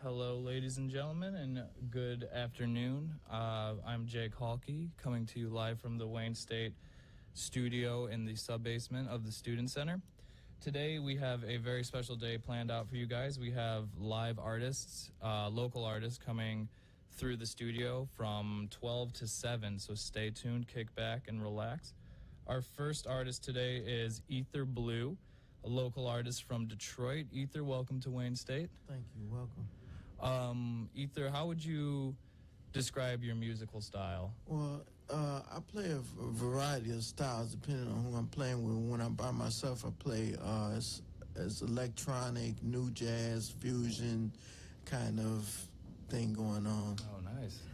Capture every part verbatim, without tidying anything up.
Hello, ladies and gentlemen, and good afternoon. Uh, I'm Jake Halkey, coming to you live from the Wayne State studio in the sub-basement of the Student Center. Today, we have a very special day planned out for you guys. We have live artists, uh, local artists, coming through the studio from twelve to seven, so stay tuned, kick back, and relax. Our first artist today is Ether Blue, a local artist from Detroit. Ether, welcome to Wayne State. Thank you. Welcome. Um, Ether, how would you describe your musical style? Well, uh, I play a, v- variety of styles depending on who I'm playing with. When I'm by myself, I play uh, as, as electronic, new jazz, fusion kind of thing going on. Oh, nice.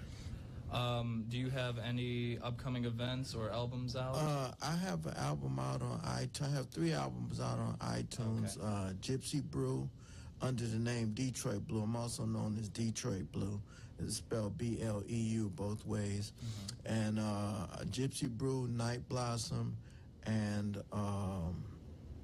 Um, do you have any upcoming events or albums out? Uh, I have an album out on iTunes. I have three albums out on iTunes. Okay. Uh, Gypsy Brew, under the name Detroit Blue. I'm also known as Detroit Blue. It's spelled B L E U both ways. Mm-hmm. And uh, Gypsy Brew, Night Blossom, and um,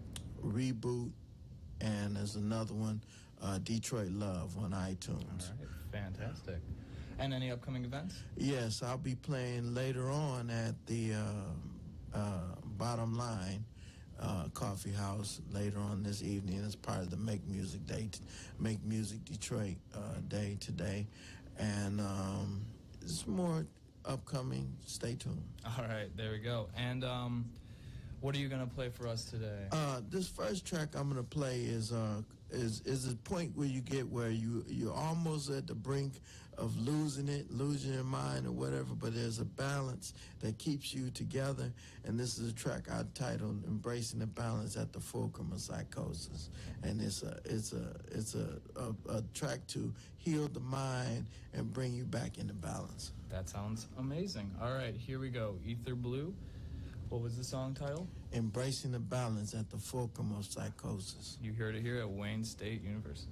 Reboot, and there's another one, uh, Detroit Love on iTunes. All right, fantastic. And any upcoming events? Yes, I'll be playing later on at the uh, uh, Bottom Line uh, Coffee House later on this evening as part of the Make Music Day, Make Music Detroit uh, Day today. And um, there's more upcoming. Stay tuned. All right, there we go. And um, what are you going to play for us today? Uh, this first track I'm going to play is uh, is is a point where you get where you you're almost at the brink of losing it, losing your mind or whatever, but there's a balance that keeps you together. And this is a track I titled "Embracing the Balance at the Fulcrum of Psychosis," and it's a it's a it's a, a, a track to heal the mind and bring you back into balance. That sounds amazing. All right, here we go. Ether Blue. What was the song title? Embracing the Balance at the Fulcrum of Psychosis. You heard it here at Wayne State University.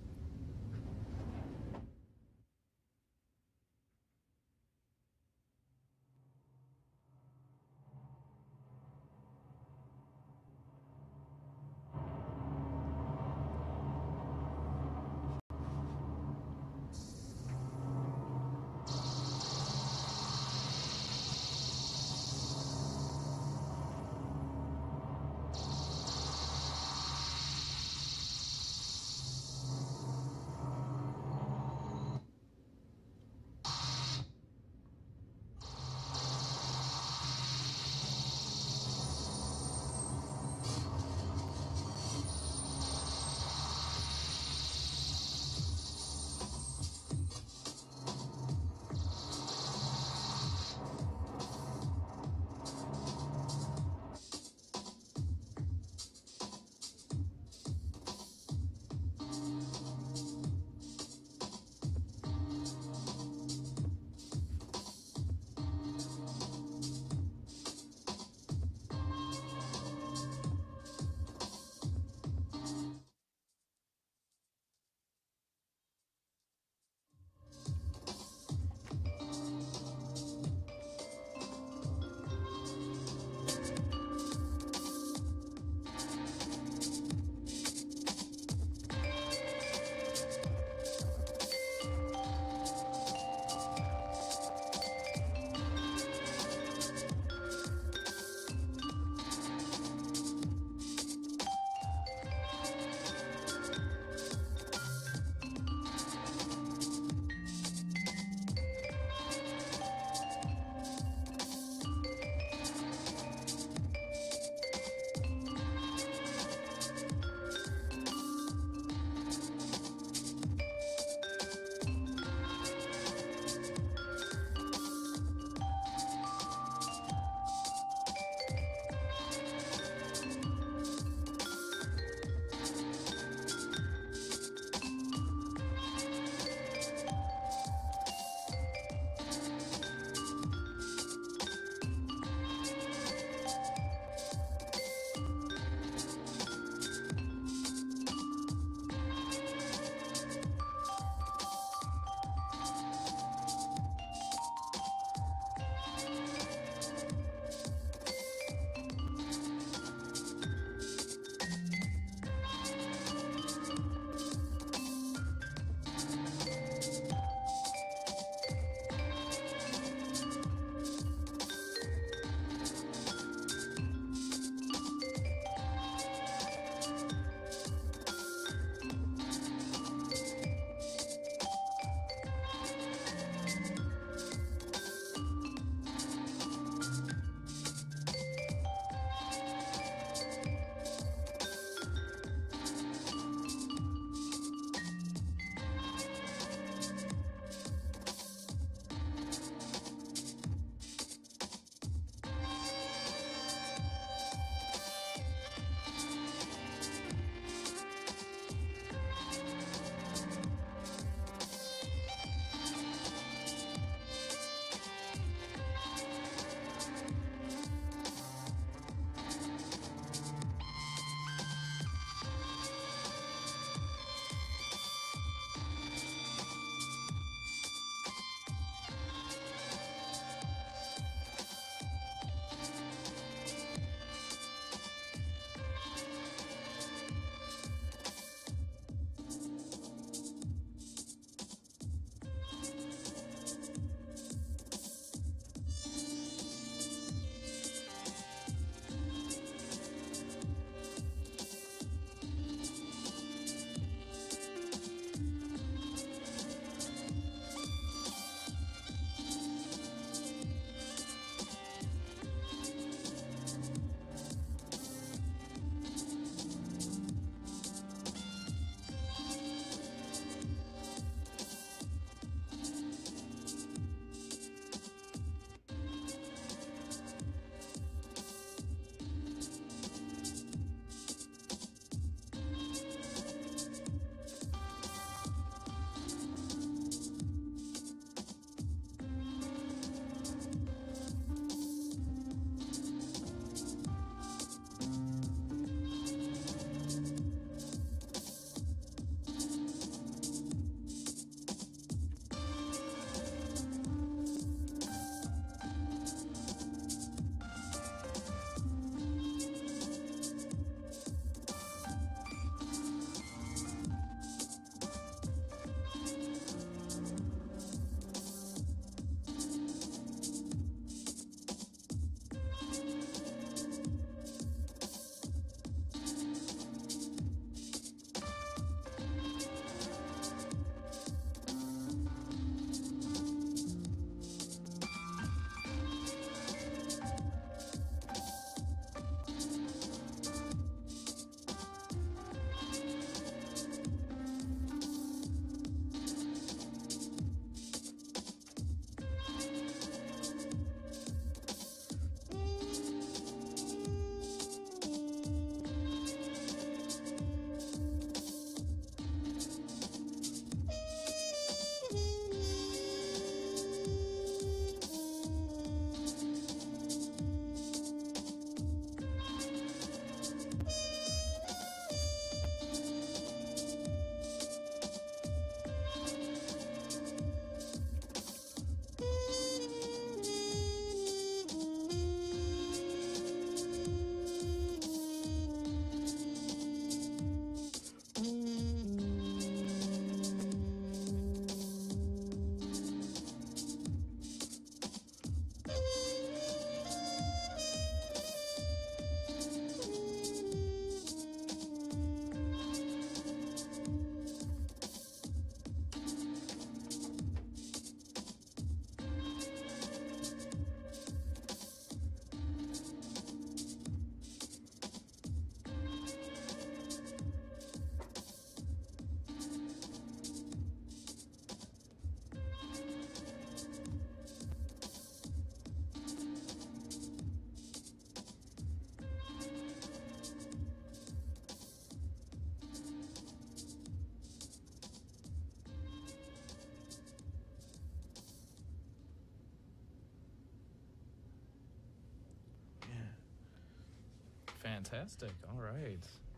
Fantastic. All right.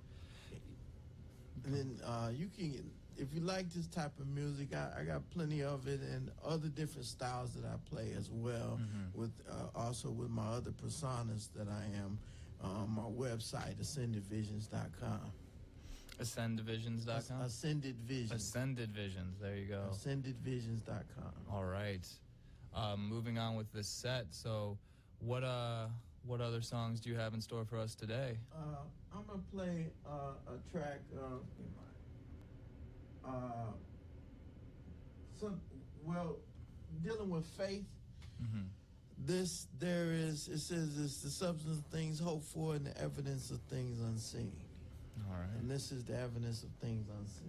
And then uh, you can, if you like this type of music, I, I got plenty of it and other different styles that I play as well. Mhm. With uh, also with my other personas that I am. Uh, my website ascended visions dot com. ascend visions dot com? Ascended Visions. Ascended Visions. There you go. ascended visions dot com. All right. Um, moving on with this set. So, what uh, what other songs do you have in store for us today? Uh, I'm gonna play uh, a track. Uh, uh, some well, dealing with faith. Mm-hmm. This there is. It says it's the substance of things hoped for and the evidence of things unseen. All right. And this is the evidence of things unseen.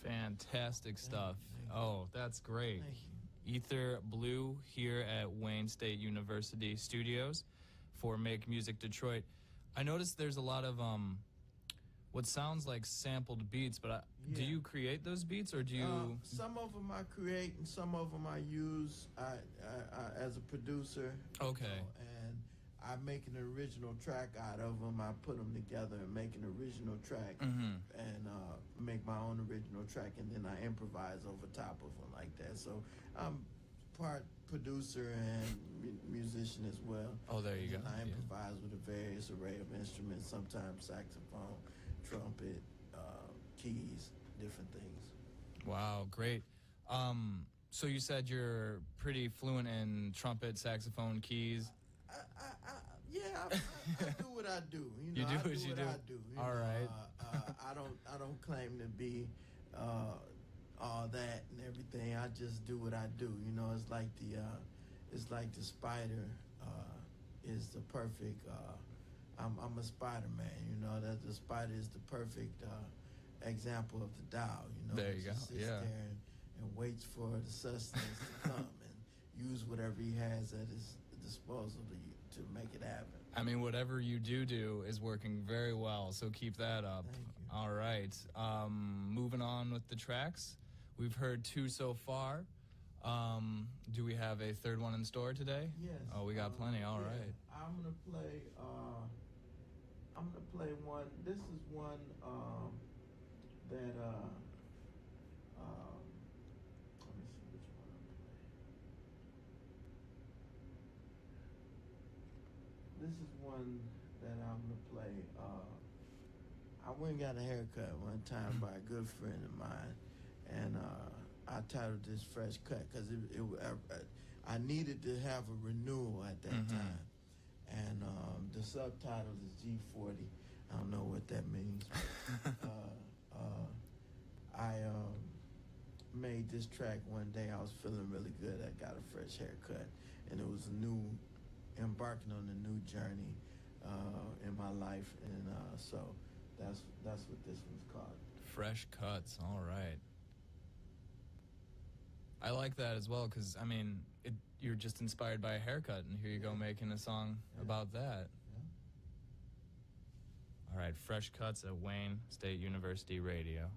Fantastic stuff. Thank you. Oh, that's great. Thank you. Ether Blue here at Wayne State University Studios for Make Music Detroit. I noticed there's a lot of um, what sounds like sampled beats, but I, do Yeah. you create those beats or do you? Uh, some of them I create and some of them I use I, I, I, as a producer. Okay. You know, and I make an original track out of them. I put them together and make an original track Mhm. and uh, make my own original track, and then I improvise over top of them like that. So I'm part producer and mu- musician as well. Oh, there you And go. I Yeah. improvise with a various array of instruments, sometimes saxophone, trumpet, uh, keys, different things. Wow, great. Um, so you said you're pretty fluent in trumpet, saxophone, keys. I, I, I, yeah, I, I, I do what I do. You know, You do I what do you what do. I do. You All know, right. Uh, uh, I don't, I don't claim to be uh, all that and everything. I just do what I do. You know, it's like the, uh, it's like the spider uh, is the perfect. Uh, I'm, I'm a Spider Man. You know, that the spider is the perfect uh, example of the Tao. You know, There It you just go, Sits yeah. there and, and waits for the sustenance to come and use whatever he has at his disposal to to make it happen. I mean, whatever you do do is working very well, so keep that up. Thank you. All right. Um, moving on with the tracks. We've heard two so far. Um, do we have a third one in store today? Yes. Oh, we got uh, plenty. All yeah. right. I'm gonna play. Uh, I'm gonna play one. This is one um, that. Uh, um, let me see which one I'm playing. This is one that I'm gonna play. Uh, I went and got a haircut one time by a good friend of mine, and uh, I titled this "Fresh Cut" because it, it, I, I needed to have a renewal at that Mhm. time, and um, the subtitle is G forty. I don't know what that means. But, uh, uh, I um, made this track one day. I was feeling really good. I got a fresh haircut, and it was a new embarking on a new journey uh, in my life, and uh, so that's that's what this one's called. Fresh cuts. All right. I like that as well because, I mean, it, you're just inspired by a haircut, and here you go Yeah. making a song Yeah. about that. Yeah. All right. Fresh cuts at Wayne State University Radio.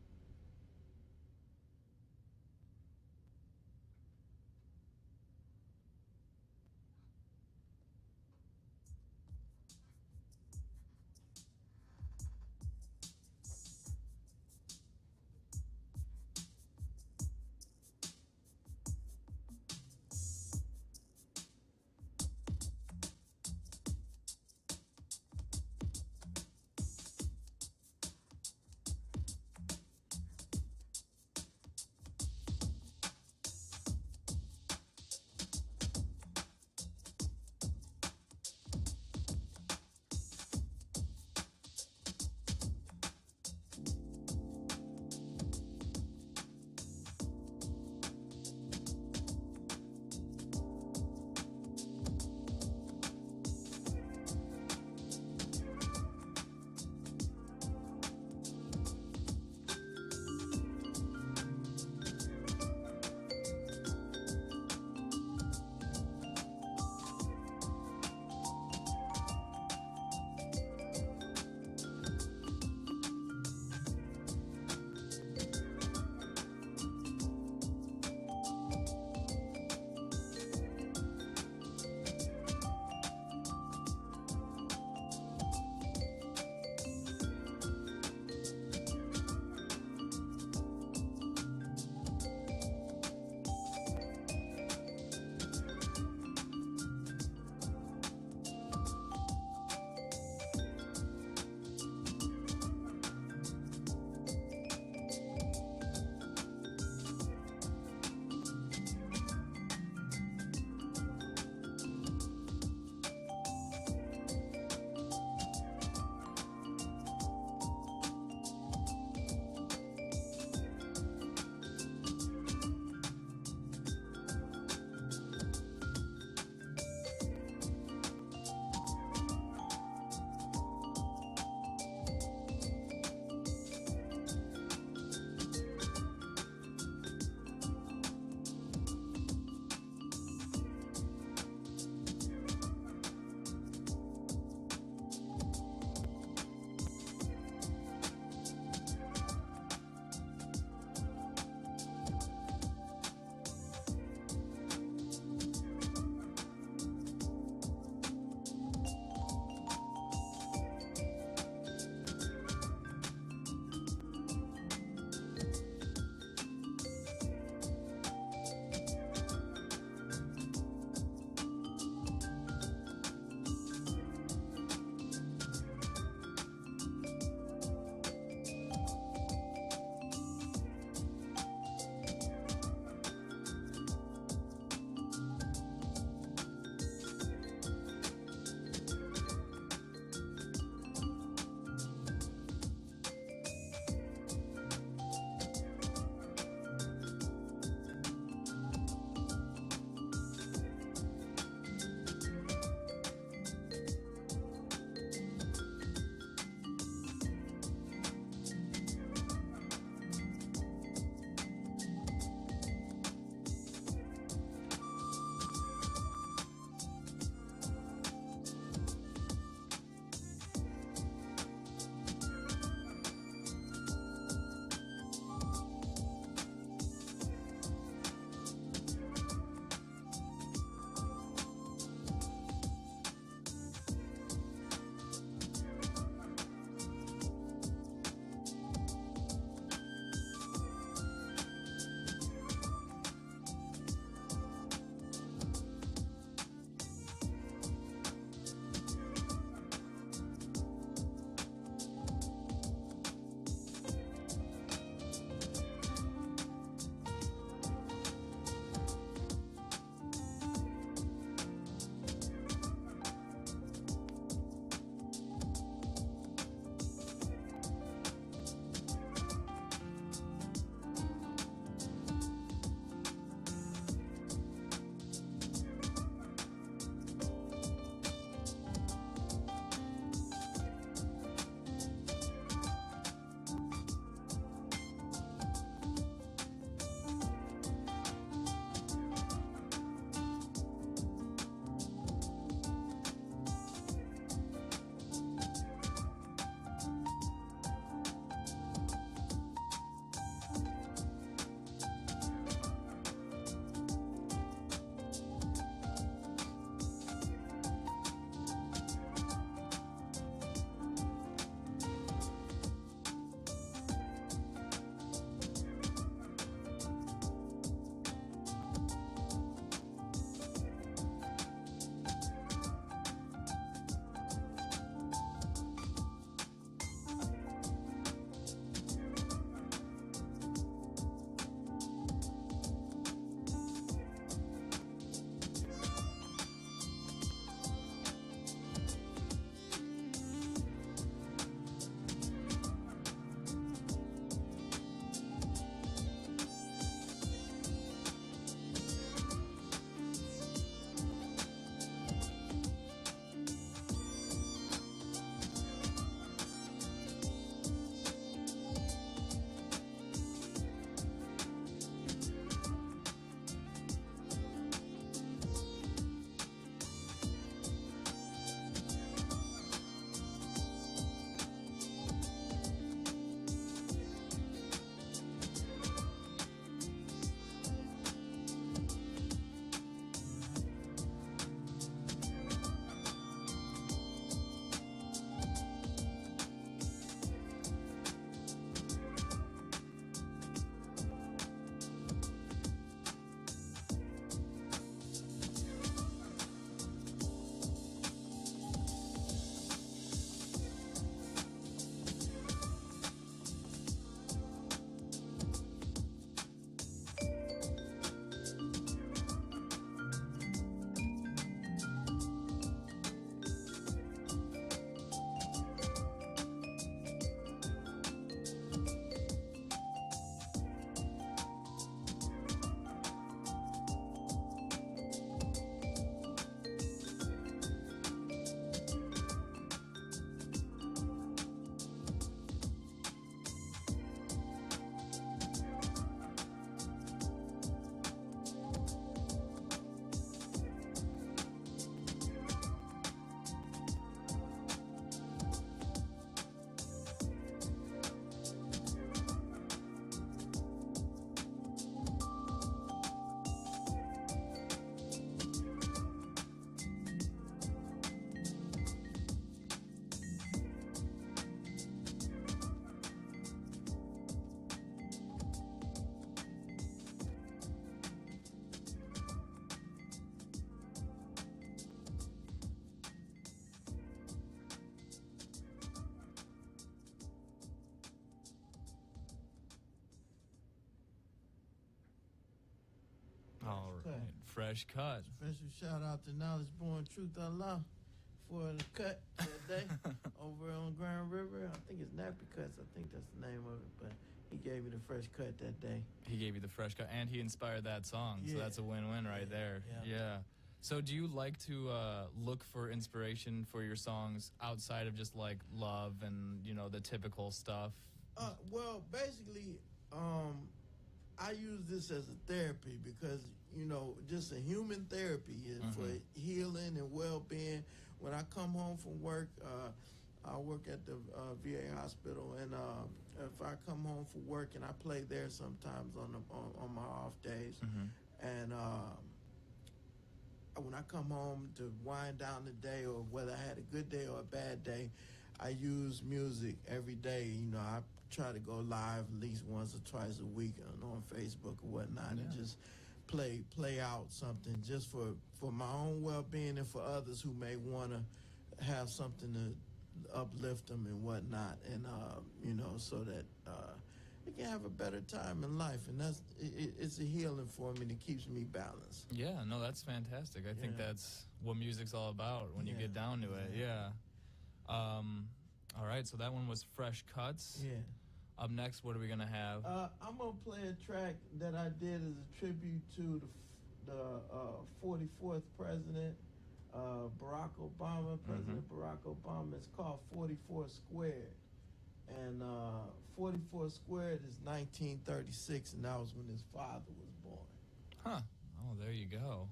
All right. Fresh cut. Special shout out to Knowledge Born Truth Allah for the cut that day over on Grand River. I think it's Nappy Cuts. I think that's the name of it. But he gave me the fresh cut that day. He gave you the fresh cut, and he inspired that song. Yeah. So that's a win-win right Yeah. there. Yeah. Yeah. So do you like to uh, look for inspiration for your songs outside of just like love and, you know, the typical stuff? Uh, well, basically, um, I use this as a therapy because, you know, just a human therapy is Mhm. for healing and well-being. When I come home from work, uh, I work at the uh, V A hospital, and uh, if I come home from work, and I play there sometimes on the, on, on my off days, Mhm. and um, when I come home to wind down the day, or whether I had a good day or a bad day, I use music every day. You know, I try to go live at least once or twice a week on, on Facebook or whatnot, Yeah. and just play play out something just for, for my own well-being and for others who may want to have something to uplift them and whatnot, and uh, you know, so that uh, they can have a better time in life. And that's it, it- it's a healing for me, and it keeps me balanced. Yeah, no, that's fantastic. I think Yeah. that's what music's all about when you Yeah, get down to it. Yeah. Um, all right, so that one was Fresh Cuts. Yeah. Up next, what are we going to have? Uh, I'm gonna play a track that I did as a tribute to the f- the uh, forty-fourth president, uh, Barack Obama. President Barack Obama. It's called forty-four Squared, and uh, forty-four Squared is nineteen thirty-six, and that was when his father was born. Huh. Oh, there you go.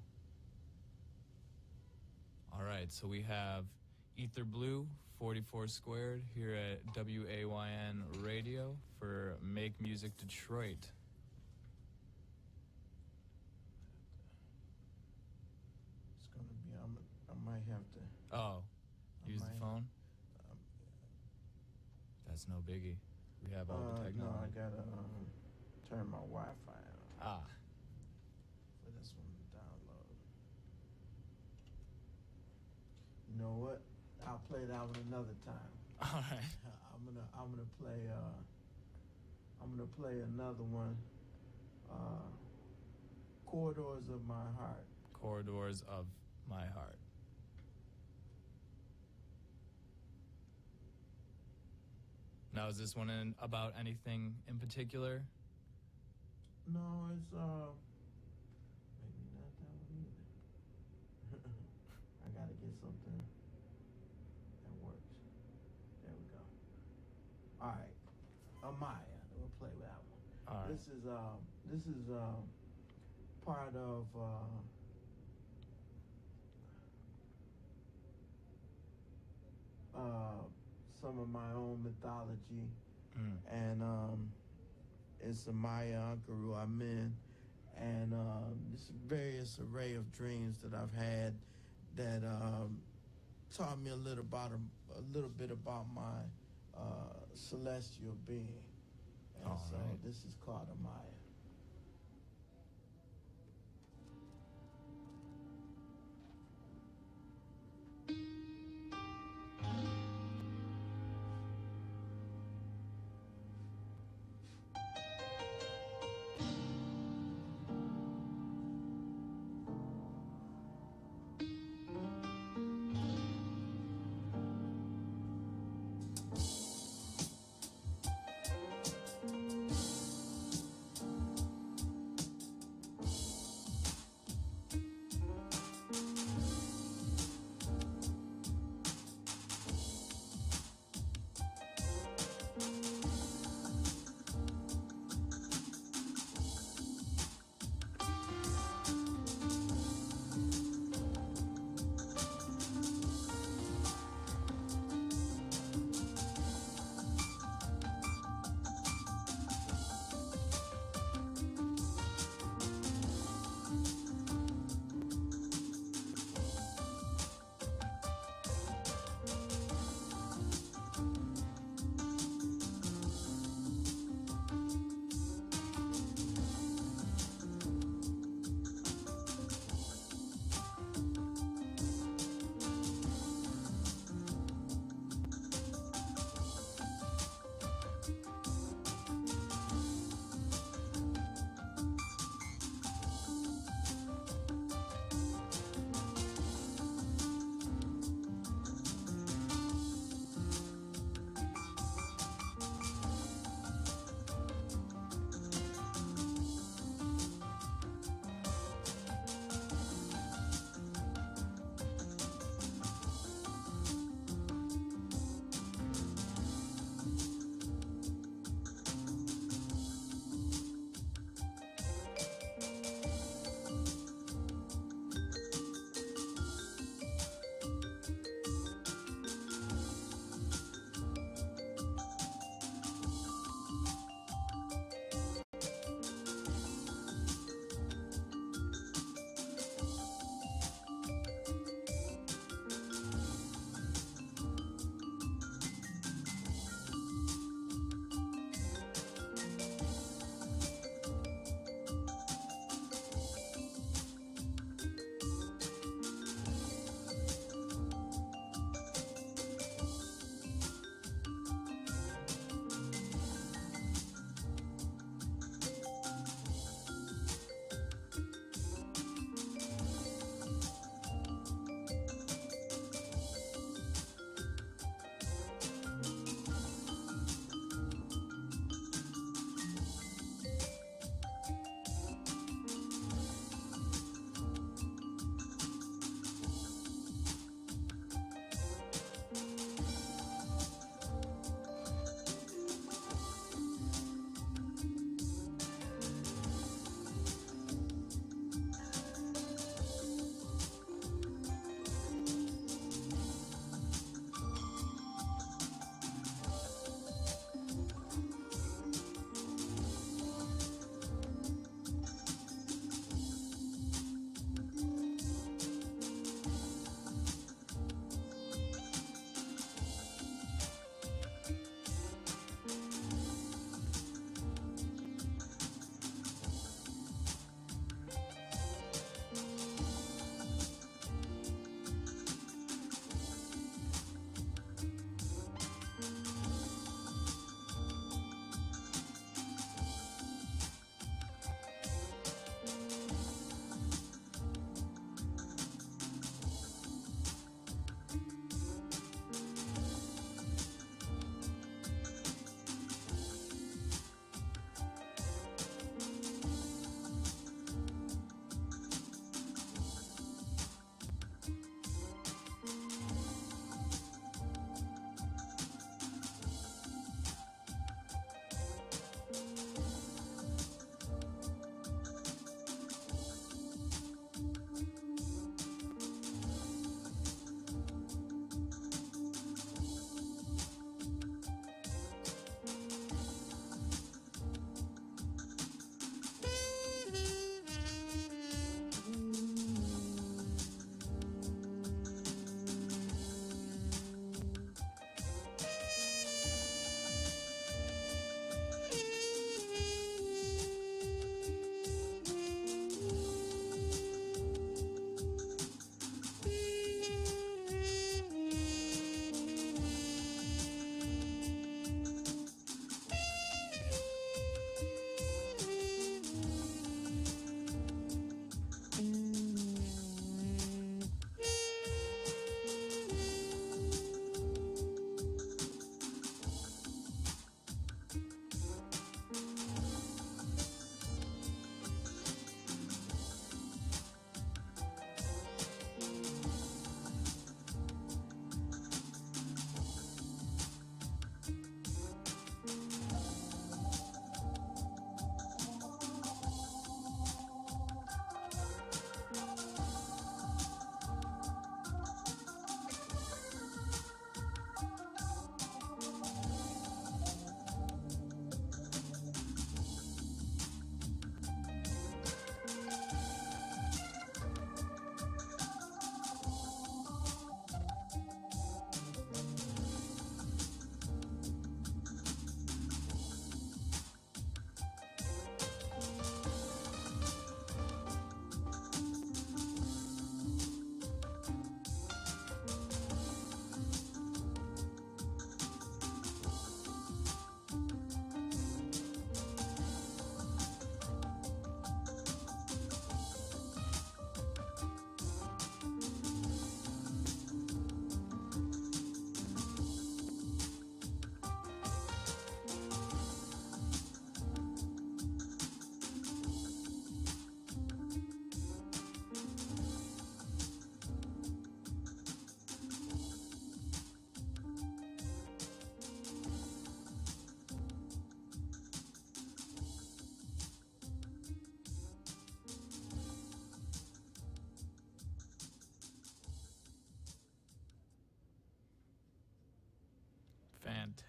All right, so we have Ether Blue, forty-four Squared, here at W A Y N Radio for Make Music Detroit. It's gonna be. I'm, I might have to. Oh, I use the might- phone? Um, That's no biggie. We have all uh, the no, technology. I gotta um, turn my Wi-Fi on Ah, for this one to download. You know what? I'll play that one another time. all right. I'm gonna I'm gonna play uh I'm gonna play another one. Uh Corridors of My Heart. Corridors of My Heart. Now, is this one in, about anything in particular? No, it's uh maybe not that one either. I gotta get something that works. There we go. Alright. Amaya. We'll play with that one. All right. This is um this is um part of uh uh some of my own mythology, Mm. and um it's a Maya Ankaru Amen, and um this various array of dreams that I've had that um taught me a little about a, a little bit about my uh celestial being. And All so right. this is called Amaya.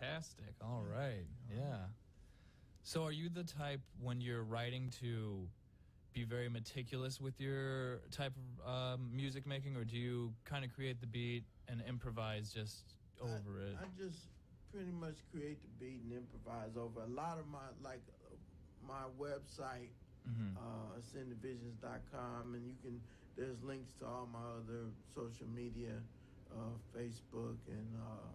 Fantastic. All right. Yeah. So are you the type when you're writing to be very meticulous with your type of um, music making, or do you kind of create the beat and improvise just over I, it? I just pretty much create the beat and improvise over. A lot of my, like, uh, my website, Mm-hmm. uh, ascended visions dot com, and you can, there's links to all my other social media, uh, Facebook and uh,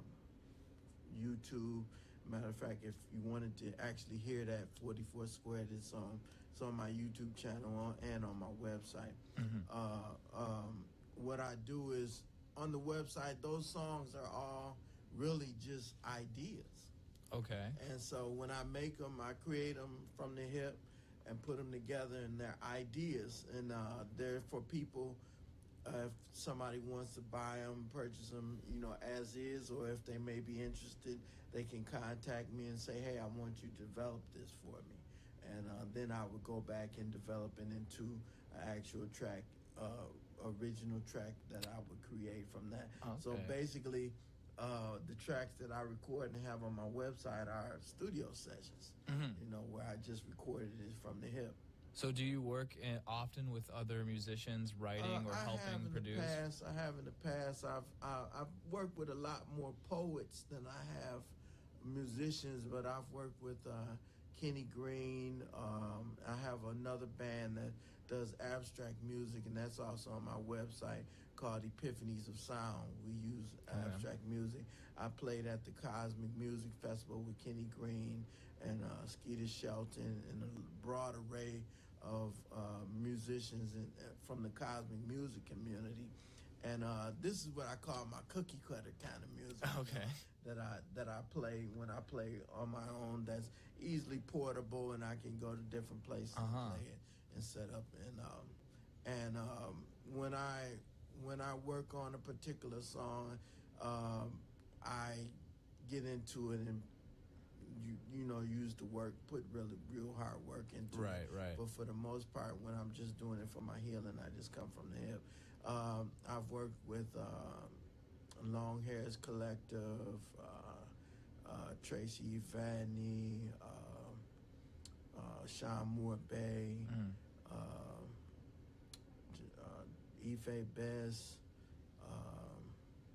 YouTube. Matter of fact, if you wanted to actually hear that forty-four Squared, it's on, it's on my YouTube channel on, and on my website. Mm-hmm. Uh, um, what I do is, on the website, those songs are all really just ideas. Okay. And so when I make them, I create them from the hip and put them together, and they're ideas. And uh, they're for people, uh, if somebody wants to buy them, purchase them, you know, as is, or if they may be interested, they can contact me and say, hey, I want you to develop this for me. And uh, then I would go back and develop it into an actual track, uh, original track that I would create from that. Okay. So basically, uh, the tracks that I record and have on my website are studio sessions, Mm-hmm. you know, where I just recorded it from the hip. So do you work in, often with other musicians writing Uh, or I have helping in produce? The past, I have in the past. I've I, I've worked with a lot more poets than I have musicians, but I've worked with uh, Kenny Green. Um, I have another band that does abstract music, and that's also on my website, called Epiphanies of Sound. We use abstract okay. music. I played at the Cosmic Music Festival with Kenny Green and uh, Skeeter Shelton and a broad array of uh, musicians in, uh, from the cosmic music community. And uh, this is what I call my cookie cutter kind of music. Okay. You know, that I that I play when I play on my own. That's easily portable, and I can go to different places uh-huh. and play it and set up. And um, and um, when I when I work on a particular song, um, I get into it and you you know use the work, put really real hard work into right, it. Right, right. But for the most part, when I'm just doing it for my healing, I just come from the hip. Um, I've worked with um, Long Hairs Collective, uh, uh, Tracy Vanny, uh, uh, Sean Moore Bay, mm. uh, uh, Ife Best, um,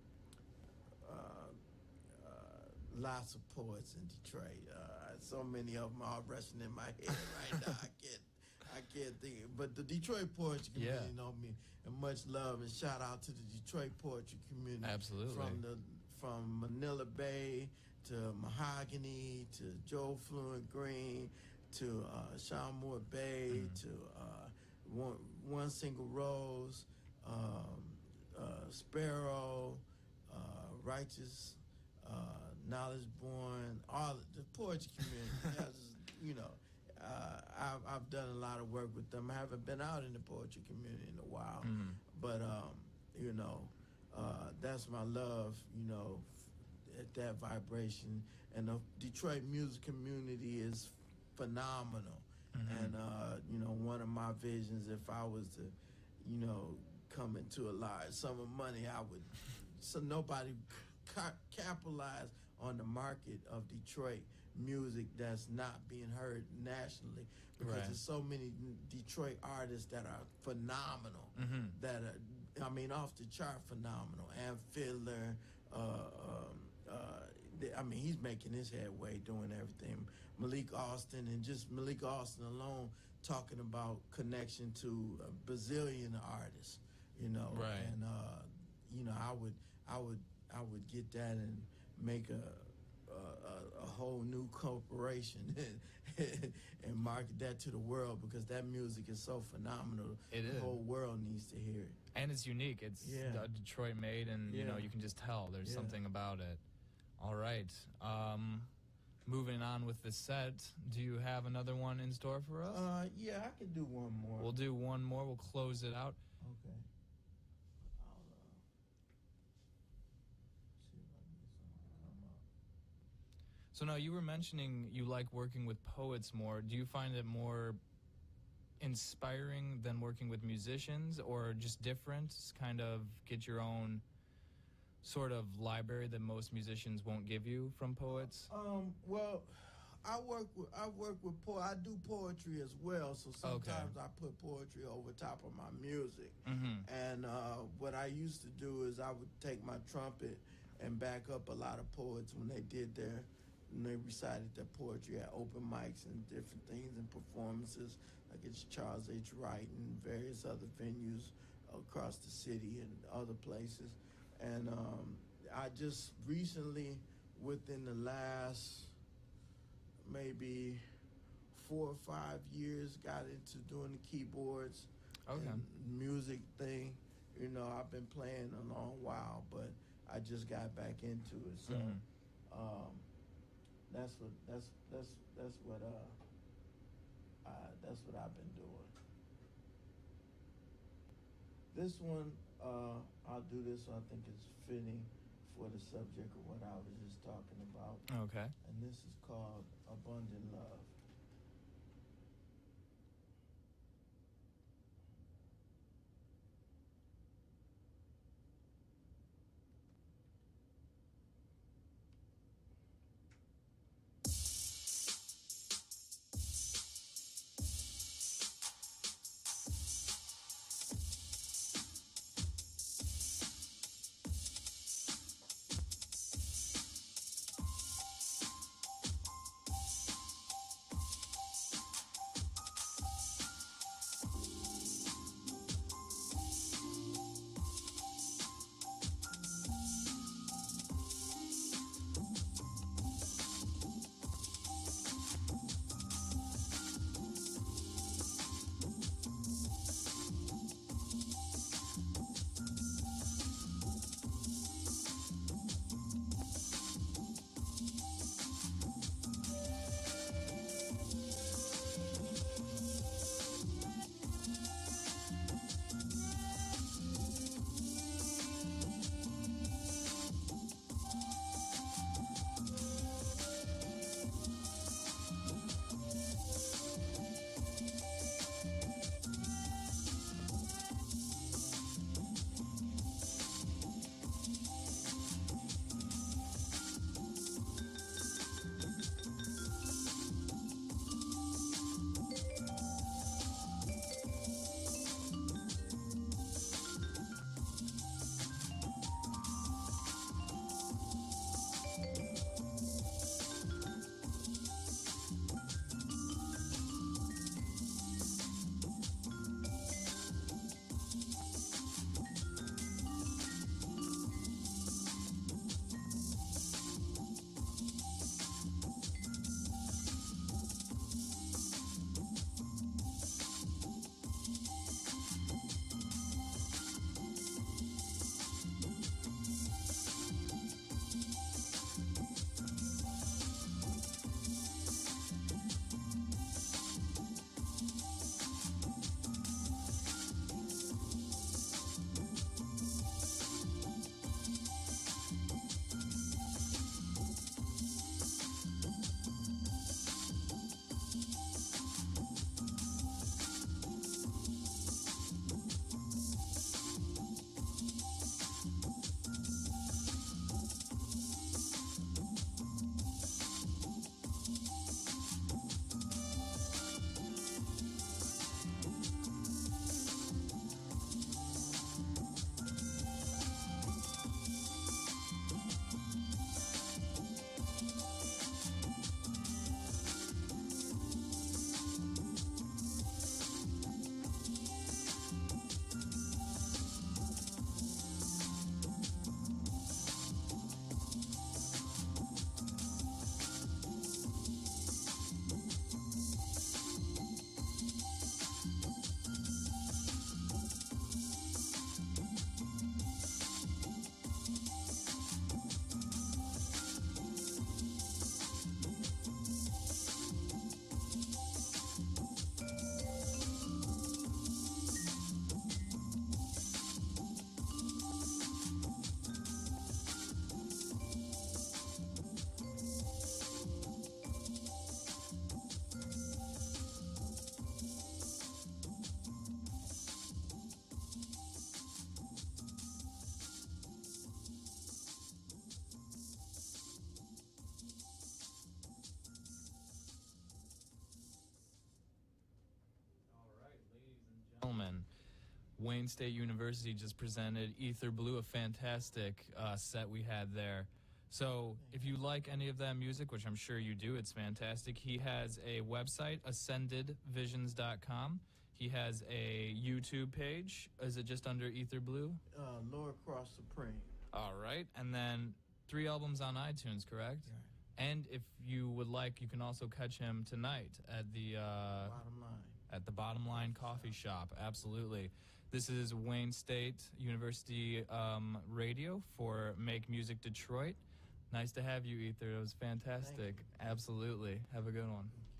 uh, uh, lots of poets in Detroit. Uh, so many of them are rushing in my head right now. I can't. I can't think, but the Detroit poetry community yeah. know me, and much love and shout out to the Detroit poetry community. Absolutely. From the from Manila Bay to Mahogany to Joe Fluent Green to uh, Sean Moore Bay mm. to uh, one, one Single Rose, um, uh, Sparrow, uh, Righteous, uh, Knowledge Born, all the poetry community. Just, you know. Uh, I've, I've done a lot of work with them. I haven't been out in the poetry community in a while, mm-hmm. but um, you know, uh, that's my love. You know, at that vibration, and the Detroit music community is phenomenal. Mm-hmm. And uh, you know, one of my visions, if I was to, you know, come into a large sum of money, I would, so nobody ca- capitalize on the market of Detroit music that's not being heard nationally, because right. there's so many Detroit artists that are phenomenal, mm-hmm. that are, I mean, off the chart phenomenal. And Fiddler, uh, um, uh, they, I mean, he's making his headway doing everything. Malik Austin, and just Malik Austin alone talking about connection to a bazillion artists, you know. Right. And, uh, you know, I would, I would, I would get that and make a, A, a whole new corporation and, and market that to the world, because that music is so phenomenal. It the is. whole world needs to hear it. And it's unique. It's yeah. Detroit made, and yeah. you know, you can just tell there's yeah. something about it. All right. Um, moving on with the set, do you have another one in store for us? Uh, yeah, I can do one more. We'll do one more. We'll close it out. Okay. So now you were mentioning you like working with poets more. Do you find it more inspiring than working with musicians, or just different? Kind of get your own sort of library that most musicians won't give you from poets? Um, well, I work with I work with po- I do poetry as well, so sometimes I put poetry over top of my music. Mm-hmm. And uh, what I used to do is I would take my trumpet and back up a lot of poets when they did their when they recited their poetry at open mics and different things and performances, like it's Charles H. Wright and various other venues across the city and other places. And um, I just recently, within the last maybe four or five years, got into doing the keyboards Okay. and music thing. You know, I've been playing a long while, but I just got back into it. So Mhm. um, that's what that's that's that's what uh, uh that's what I've been doing. This one, uh, I'll do this one. I think it's fitting for the subject of what I was just talking about. Okay. And this is called Abundant Love. Gentlemen, Wayne State University just presented Ether Blue, a fantastic uh, set we had there. So if you like any of that music, which I'm sure you do, it's fantastic. He has a website, ascended visions dot com. He has a YouTube page. Is it just under Ether Blue? Uh, Lower Cross Supreme. All right. And then three albums on iTunes, correct? Right. And if you would like, you can also catch him tonight at the uh, Bottom line. at the Bottom Line Coffee Shop. Absolutely. This is Wayne State University um, Radio for Make Music Detroit. Nice to have you, Ether. It was fantastic. Absolutely. Have a good one.